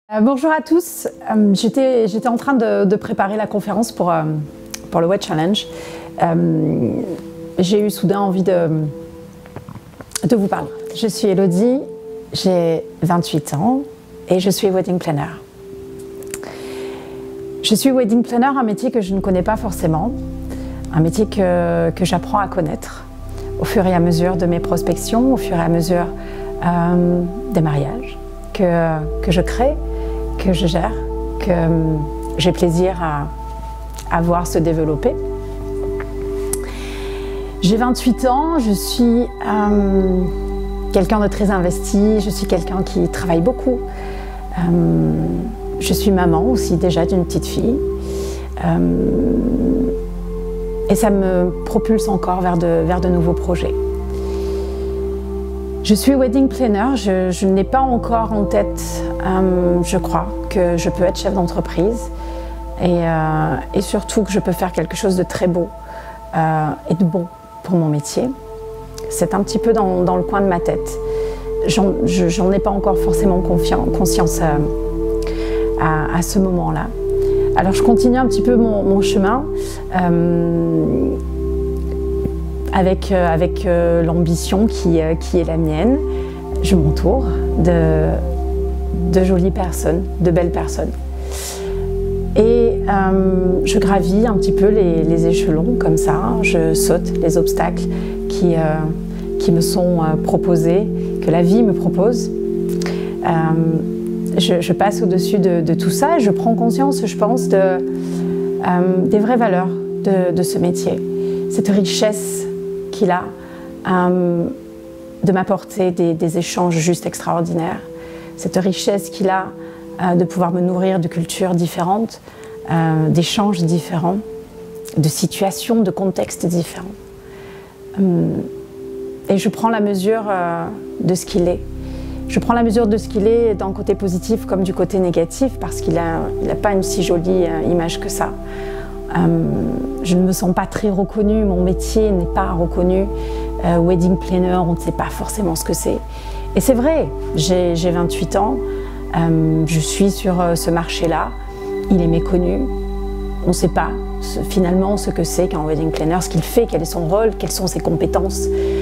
Bonjour à tous, j'étais en train de préparer la conférence pour le Wedge Challenge. J'ai eu soudain envie de vous parler. Je suis Elodie, j'ai 28 ans et je suis wedding planner. Je suis wedding planner, un métier que je ne connais pas forcément, un métier que j'apprends à connaître au fur et à mesure de mes prospections, au fur et à mesure des mariages que je crée, que je gère, que j'ai plaisir à voir se développer. J'ai 28 ans, je suis quelqu'un de très investi, je suis quelqu'un qui travaille beaucoup. Je suis maman aussi déjà d'une petite fille. Et ça me propulse encore vers de nouveaux projets. Je suis wedding planner, je n'ai pas encore en tête, je crois, que je peux être chef d'entreprise et surtout que je peux faire quelque chose de très beau et de bon pour mon métier. C'est un petit peu dans le coin de ma tête. J'en ai pas encore forcément conscience à ce moment-là. Alors je continue un petit peu mon chemin avec l'ambition qui est la mienne. Je m'entoure de jolies personnes, de belles personnes. Et je gravis un petit peu les échelons comme ça. Je saute les obstacles qui me sont proposés, que la vie me propose. Je passe au-dessus de tout ça et je prends conscience, je pense, des vraies valeurs de ce métier. Cette richesse qu'il a de m'apporter des échanges juste extraordinaires. Cette richesse qu'il a de pouvoir me nourrir de cultures différentes, d'échanges différents, de situations, de contextes différents. Et je prends la mesure de ce qu'il est. Je prends la mesure de ce qu'il est d'un côté positif comme du côté négatif parce qu'il n'a pas une si jolie image que ça. Je ne me sens pas très reconnue, mon métier n'est pas reconnu. Wedding planner, on ne sait pas forcément ce que c'est. Et c'est vrai, j'ai 28 ans, je suis sur ce marché-là, il est méconnu. On ne sait pas finalement ce que c'est qu'un wedding planner, ce qu'il fait, quel est son rôle, quelles sont ses compétences.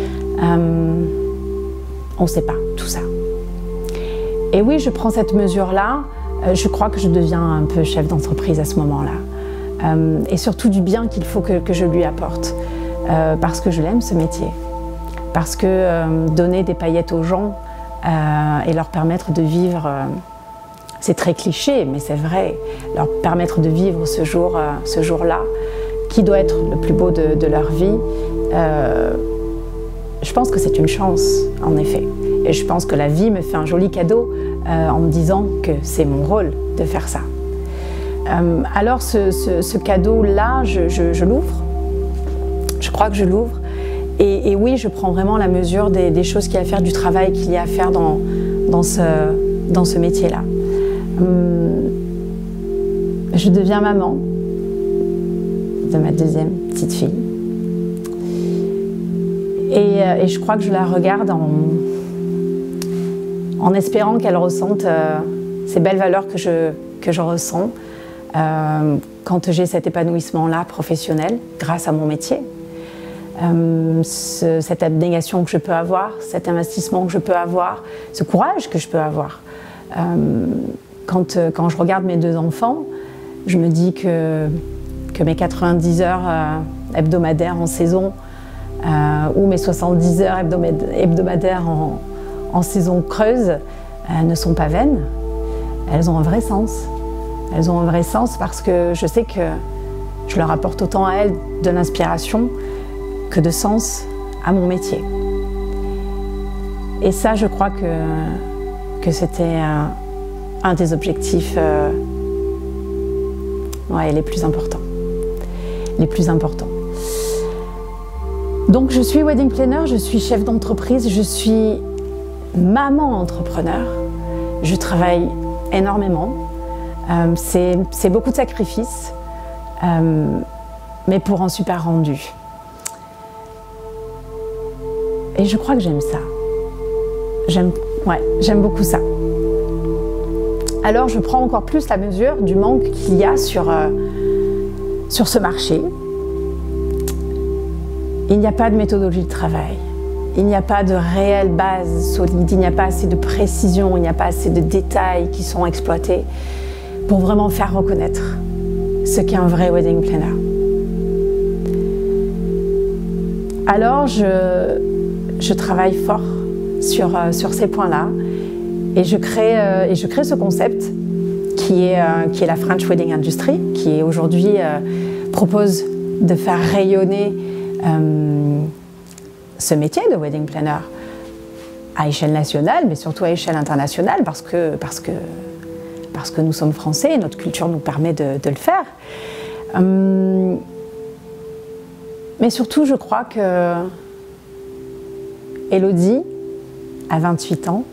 On ne sait pas tout ça. Et oui, je prends cette mesure-là, je crois que je deviens un peu chef d'entreprise à ce moment-là. Et surtout du bien qu'il faut que je lui apporte, parce que je l'aime ce métier, parce que donner des paillettes aux gens et leur permettre de vivre, c'est très cliché mais c'est vrai, leur permettre de vivre ce jour-là, qui doit être le plus beau de leur vie, je pense que c'est une chance en effet, et je pense que la vie me fait un joli cadeau en me disant que c'est mon rôle de faire ça. Alors ce cadeau-là, je l'ouvre, je crois que je l'ouvre, et oui, je prends vraiment la mesure des choses qu'il y a à faire, du travail qu'il y a à faire dans ce métier-là. Je deviens maman de ma deuxième petite fille, et je crois que je la regarde en espérant qu'elle ressente ces belles valeurs que je ressens quand j'ai cet épanouissement-là professionnel grâce à mon métier. Cette abnégation que je peux avoir, cet investissement que je peux avoir, ce courage que je peux avoir. Quand je regarde mes deux enfants, je me dis que mes 90 heures hebdomadaires en saison ou mes 70 heures hebdomadaires en saison creuse ne sont pas vaines. Elles ont un vrai sens. Elles ont un vrai sens parce que je sais que je leur apporte autant à elles de l'inspiration que de sens à mon métier. Et ça, je crois que c'était un des objectifs les plus importants. Donc je suis wedding planner, je suis chef d'entreprise, je suis maman entrepreneur. Je travaille énormément. C'est beaucoup de sacrifices, mais pour un super rendu. Et je crois que j'aime ça. J'aime beaucoup ça. alors je prends encore plus la mesure du manque qu'il y a sur ce marché. Il n'y a pas de méthodologie de travail, il n'y a pas de réelle base solide, il n'y a pas assez de précision, il n'y a pas assez de détails qui sont exploités pour vraiment faire reconnaître ce qu'est un vrai wedding planner. Alors je travaille fort sur ces points-là et je crée ce concept qui est la French Wedding Industry, qui aujourd'hui propose de faire rayonner ce métier de wedding planner à échelle nationale, mais surtout à échelle internationale, parce que nous sommes français et notre culture nous permet de le faire. Mais surtout, je crois que Elodie, à 28 ans,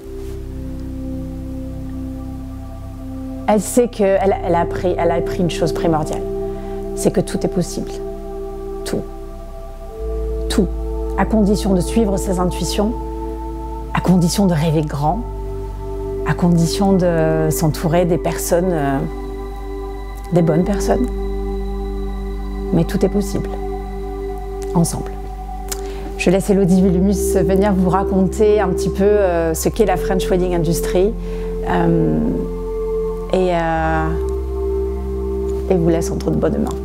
elle sait qu'elle a appris une chose primordiale, c'est que tout est possible. Tout. Tout. À condition de suivre ses intuitions, à condition de rêver grand, à condition de s'entourer des personnes, des bonnes personnes. Mais tout est possible. Ensemble. Je laisse Elodie Willemus venir vous raconter un petit peu ce qu'est la French Wedding Industry et vous laisse entre de bonnes mains.